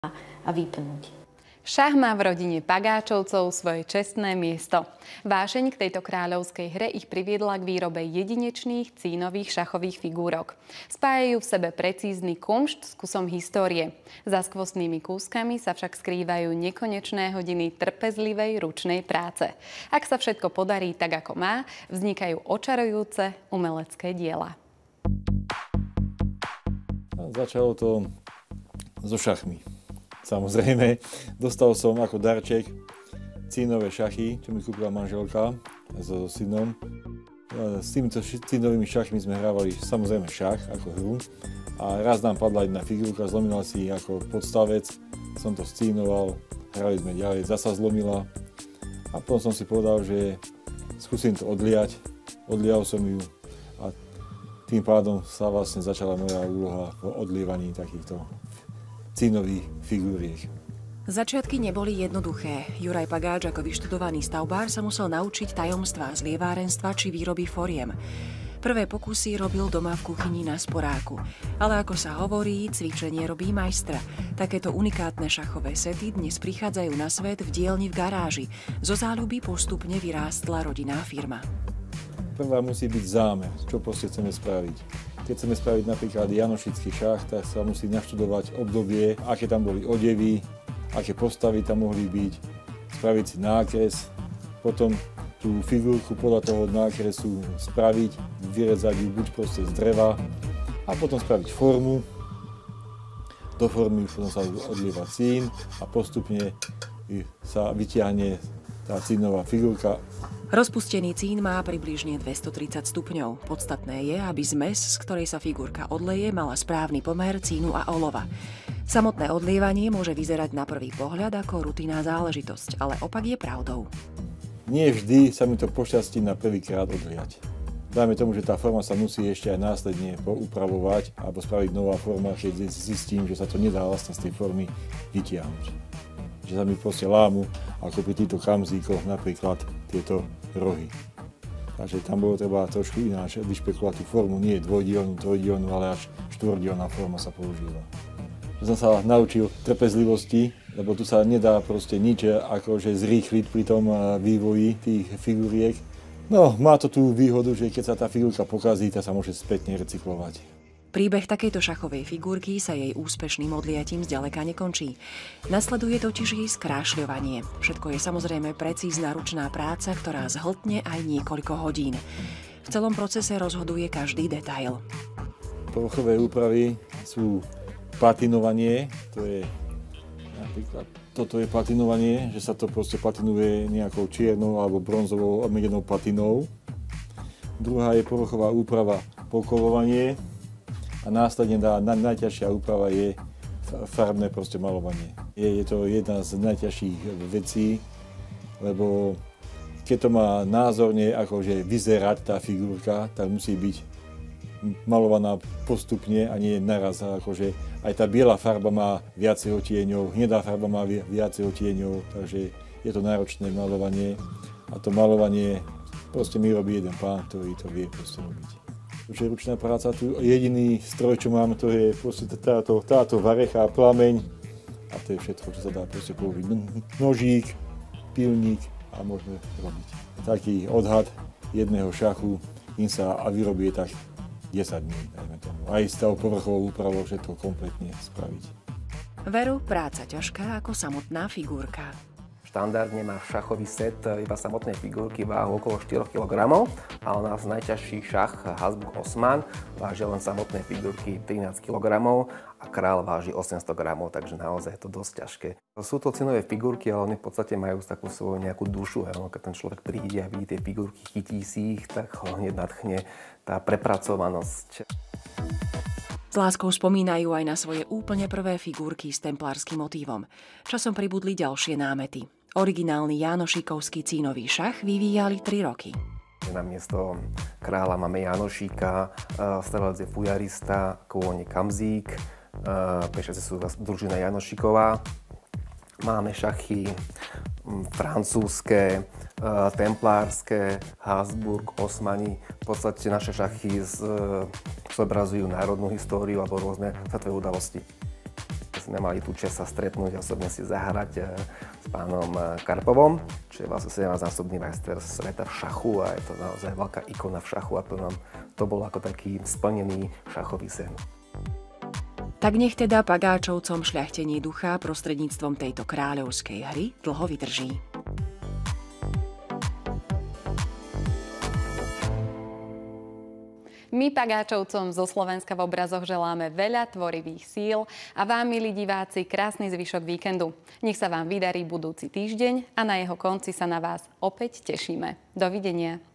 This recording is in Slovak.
a vypnúť. Šach má v rodine Pagáčovcov svoje čestné miesto. Vášeň k tejto kráľovskej hre ich priviedla k výrobe jedinečných cínových šachových figúrok. Spájajú v sebe precízny kumšt s kusom histórie. Za skvostnými kúskami sa však skrývajú nekonečné hodiny trpezlivej ručnej práce. Ak sa všetko podarí tak, ako má, vznikajú očarujúce umelecké diela. Začalo to so šachmi. Samozrejme, dostal som ako darček cínové šachy, čo mi kúpila manželka so synom. S týmito cínovými šachmi sme hrávali samozrejme šach ako hru. A raz nám padla jedna figurka, zlomila si ako podstavec, som to scínoval, hrali sme ďalej, zasa zlomila. A potom som si povedal, že skúsim to odliať. Odlial som ju a tým pádom sa vlastne začala moja úloha v odlievaní takýchto cínových figúriek. Začiatky neboli jednoduché. Juraj Pagáč ako vyštudovaný stavbár sa musel naučiť tajomstvá zlievárenstva či výroby foriem. Prvé pokusy robil doma v kuchyni na sporáku. Ale ako sa hovorí, cvičenie robí majstra. Takéto unikátne šachové sety dnes prichádzajú na svet v dielni v garáži. Zo záľuby postupne vyrástla rodinná firma. Prvá musí byť zámer, čo proste chceme spraviť. Keď chceme spraviť napríklad janošický šach, tak sa musí naštudovať obdobie, aké tam boli odevy, aké postavy tam mohli byť, spraviť si nákres, potom tú figurku podľa toho nákresu spraviť, vyrezať ju buď proste z dreva a potom spraviť formu. Do formy potom sa odlieva cín a postupne sa vytiahne tá cínová figurka. Rozpustený cín má približne 230 stupňov. Podstatné je, aby zmes, z ktorej sa figurka odleje, mala správny pomer cínu a olova. Samotné odlievanie môže vyzerať na prvý pohľad ako rutinná záležitosť, ale opak je pravdou. Nie vždy sa mi to pošťastí na prvýkrát odliať. Dajme tomu, že tá forma sa musí ešte aj následne poupravovať alebo spraviť nová forma, keď zistím, že sa to nedá vlastne z tej formy vytiahnuť. Že sa mi proste lámu, ako pri týchto kamzíkoch napríklad tieto rohy. Takže tam bolo treba trošku ináč vyšpekulovať tú formu, nie dvojdielnú, trojdielnú, ale až štvordielná forma sa používa. Že som sa naučil trpezlivosti, lebo tu sa nedá proste nič akože zrýchliť pri tom vývoji tých figuriek. No, má to tú výhodu, že keď sa tá figurka pokazí, tak sa môže spätne recyklovať. Príbeh takejto šachovej figurky sa jej úspešným odliatím zďaleka nekončí. Nasleduje totiž jej skrášľovanie. Všetko je samozrejme precízna ručná práca, ktorá zhltne aj niekoľko hodín. V celom procese rozhoduje každý detail. Povrchové úpravy sú patinovanie, to je napríklad toto je patinovanie, že sa to proste patinuje nejakou čiernou alebo bronzovou medenou patinou. Druhá je povrchová úprava pokolovanie. A následne najťažšia úprava je farbné proste malovanie. Je to jedna z najťažších vecí, lebo keď to má názorne akože vyzerať tá figurka, tak musí byť malovaná postupne a nie naraz. Akože aj tá biela farba má viacej odtieňov, hnedá farba má viacej odtieňov, takže je to náročné malovanie. A to malovanie proste mi robí jeden pán, ktorý to vie proste robiť. Už je ručná práca, tu jediný stroj, čo mám, to je proste táto varecha, plameň a to je všetko, čo sa dá proste použiť. Nožík, pilník a môžeme robiť. Taký odhad jedného šachu, kým sa vyrobí tak 10 dní, dajme tomu. Aj s tou povrchovou úpravou všetko kompletne spraviť. Veru, práca ťažká ako samotná figurka. Štandardne má šachový set iba samotnej figurky váhu okolo 4 kg, ale u nás najťažší šach Habsburg Osman váži len samotné figurky 13 kg a král váži 800 g, takže naozaj je to dosť ťažké. Sú to cenové figurky, ale oni v podstate majú takú svoju nejakú dušu. Keď ten človek príde a vidí tie figurky, chytí si ich, tak ho hneď nadchne tá prepracovanosť. S láskou spomínajú aj na svoje úplne prvé figurky s templárskym motívom. Časom pribudli ďalšie námety. Originálny Jánošíkovský cínový šach vyvíjali 3 roky. Namiesto kráľa máme Janošíka, strelec je fujarista, kôň je kamzík, pešaci sú družina Janošíková. Máme šachy francúzske, templárske, Habsburg, Osmani. V podstate naše šachy zobrazujú národnú históriu alebo rôzne svetové udalosti. sme mali tú čest sa stretnúť a osobne si zahrať s pánom Karpovom, čo je vlastne 17-násobný majster sveta v šachu a je to naozaj veľká ikona v šachu a to bol ako taký splnený šachový sen. Tak nech teda Pagáčovcom šľachtenie ducha prostredníctvom tejto kráľovskej hry dlho vydrží. My Pagáčovcom zo Slovenska v obrazoch želáme veľa tvorivých síl a vám, milí diváci, krásny zvyšok víkendu. Nech sa vám vydarí budúci týždeň a na jeho konci sa na vás opäť tešíme. Dovidenia.